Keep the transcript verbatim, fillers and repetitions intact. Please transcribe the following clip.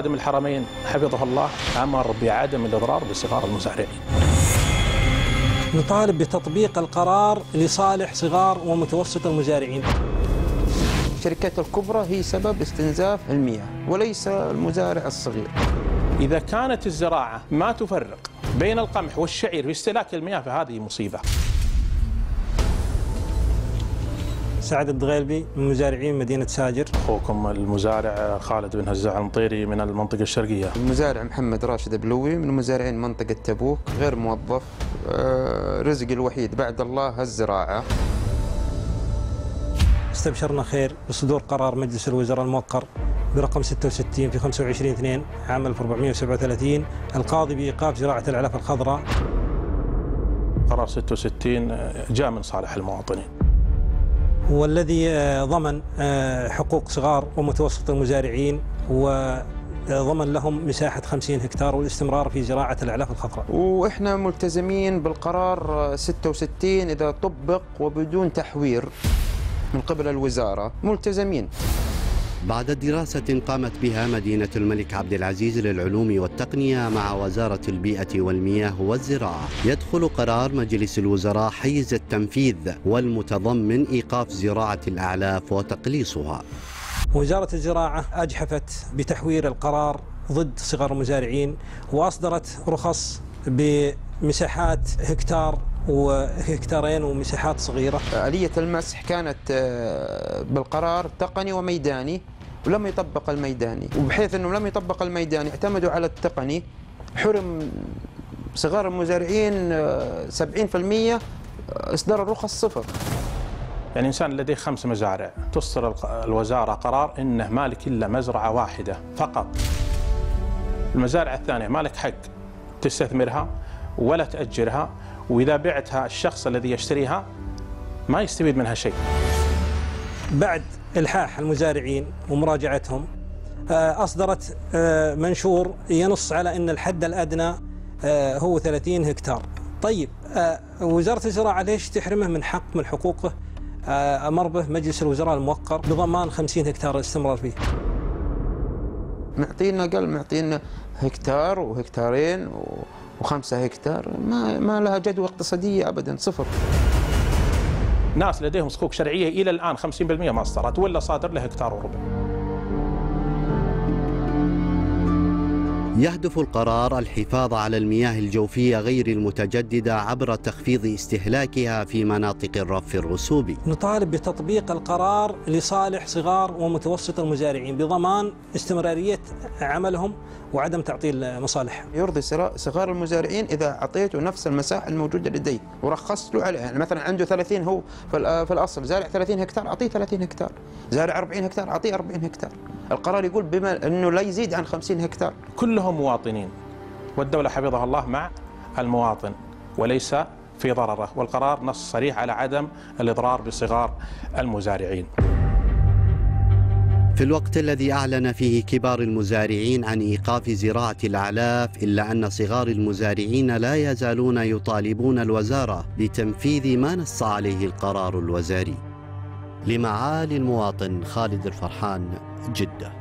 خادم الحرمين حفظه الله أمر بعدم الإضرار بصغار المزارعين. نطالب بتطبيق القرار لصالح صغار ومتوسط المزارعين. الشركات الكبرى هي سبب استنزاف المياه وليس المزارع الصغير. إذا كانت الزراعة ما تفرق بين القمح والشعير في استهلاك المياه فهذه مصيبة. سعد الدغيلبي من مزارعين مدينة ساجر. أخوكم المزارع خالد بن هزاع المطيري من المنطقة الشرقية. المزارع محمد راشد بلوي من مزارعين منطقة تبوك، غير موظف، رزقي الوحيد بعد الله الزراعة. استبشرنا خير بصدور قرار مجلس الوزراء الموقر برقم ستة وستين في خمسة وعشرين اثنين عام ألف وأربعمئة وسبعة وثلاثين القاضي بإيقاف زراعة الأعلاف الخضراء. قرار ستة وستين جاء من صالح المواطنين، والذي ضمن حقوق صغار ومتوسط المزارعين وضمن لهم مساحة خمسين هكتار والاستمرار في زراعة الأعلاف الخضراء. وإحنا ملتزمين بالقرار ستة وستين إذا طبق وبدون تحوير من قبل الوزارة، ملتزمين. بعد دراسة قامت بها مدينة الملك عبد العزيز للعلوم والتقنية مع وزارة البيئة والمياه والزراعة، يدخل قرار مجلس الوزراء حيز التنفيذ والمتضمن إيقاف زراعة الأعلاف وتقليصها. وزارة الزراعة أجحفت بتحوير القرار ضد صغار المزارعين وأصدرت رخص بمساحات هكتار وهكتارين ومساحات صغيرة. آلية المسح كانت بالقرار تقني وميداني ولم يطبق الميداني، وبحيث أنه لم يطبق الميداني اعتمدوا على التقني، حرم صغار المزارعين سبعين بالمئة إصدار الرخص صفر. يعني إنسان لديه خمس مزارع تصدر الوزارة قرار إنه مالك إلا مزرعة واحدة فقط، المزارع الثانية مالك حق تستثمرها ولا تأجرها، وإذا بعتها الشخص الذي يشتريها ما يستفيد منها شيء. بعد إلحاح المزارعين ومراجعتهم أصدرت منشور ينص على أن الحد الأدنى هو ثلاثين هكتار. طيب وزارة الزراعة ليش تحرمه من حق من حقوقه؟ أمر به مجلس الوزراء الموقر بضمان خمسين هكتار الاستمرار فيه. معطينا قال معطينا هكتار وهكتارين وخمسة هكتار، ما ما لها جدوى اقتصادية أبدا، صفر. ناس لديهم صكوك شرعية إلى الآن خمسين بالمئة ما صدرت ولا صادر له هكتار وربع. يهدف القرار الحفاظ على المياه الجوفية غير المتجددة عبر تخفيض استهلاكها في مناطق الرف الرسوبي. نطالب بتطبيق القرار لصالح صغار ومتوسط المزارعين بضمان استمرارية عملهم وعدم تعطيل مصالحهم. يرضي صغار المزارعين إذا أعطيته نفس المساحة الموجودة لديه ورخصت له عليها، يعني مثلا عنده ثلاثين، هو في الأصل زارع ثلاثين هكتار أعطيه ثلاثين هكتار، زارع أربعين هكتار أعطيه أربعين هكتار. القرار يقول بما أنه لا يزيد عن خمسين هكتار. كلهم مواطنين والدولة حفظها الله مع المواطن وليس في ضرره، والقرار نص صريح على عدم الإضرار بصغار المزارعين. في الوقت الذي أعلن فيه كبار المزارعين عن إيقاف زراعة الأعلاف، إلا أن صغار المزارعين لا يزالون يطالبون الوزارة بتنفيذ ما نص عليه القرار الوزاري. لمعالي المواطن خالد الفرحان، جدة.